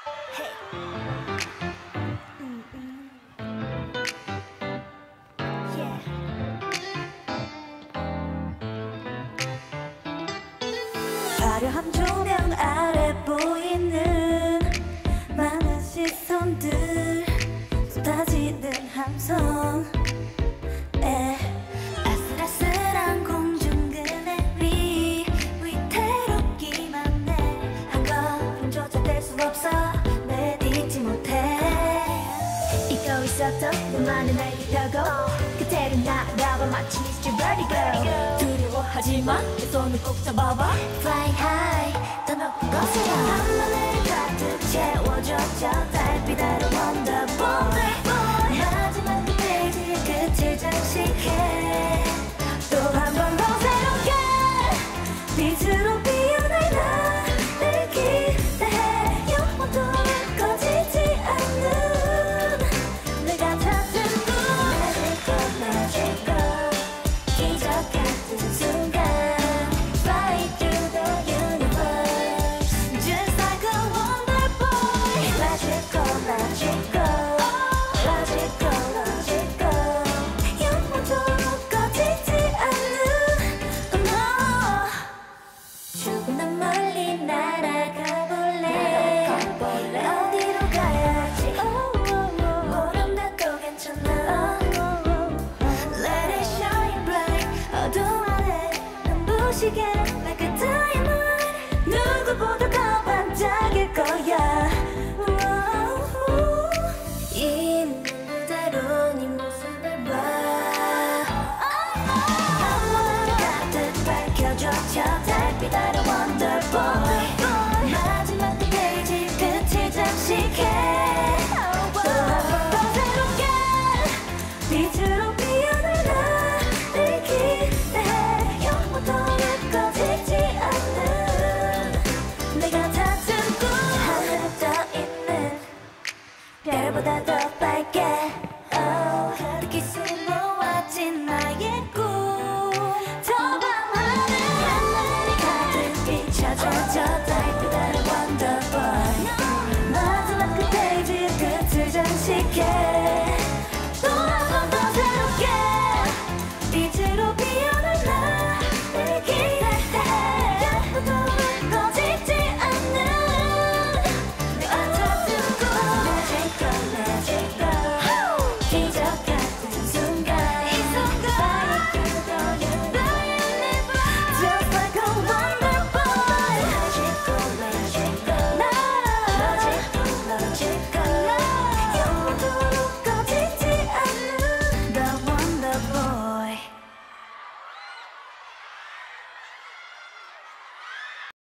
화려한 조명 아래 보이는 많은 시선들 쏟아지는 함성에 아슬아슬한 공중 그늘이 위태롭기만 해. 한 걸음조차 뗄 수 없어 내 잊지 못해. 잊고 있었던 너만은 날 기다고 그대로 날아와 마치 Mr. Vertigo. 두려워하지마 내 손을 꼭 잡아봐. Fly high 더 높은 곳으로 밤하늘을 가득 채워줘 저 달빛 아래 Wonder Boy. 마지막 그 페이지 끝을 장식해. 또 한 번 더 새롭게 빛으로 피어날 나를 기대해. 영원토록 꺼지지 않는 내가 찾은 꿈. Magical magical 기적 같은 순간 Fly through the universe Just like a wonder boy. Magical magical Logical logical 영원토록 꺼지지 않는 너. 조금 더 멀리 날아가 볼래. 어디로 가야지 모름 나도 괜찮아. Let it shine bright 어두운 아래 눈부시게 like a diamond. 누구보다 더 반짝일 거야. 있는 그대로 네 모습을 봐. 한번으로 가득 밝혀줘 저 달빛 아래 Wonder Boy. 마지막 그 페이지 끝을 장식해.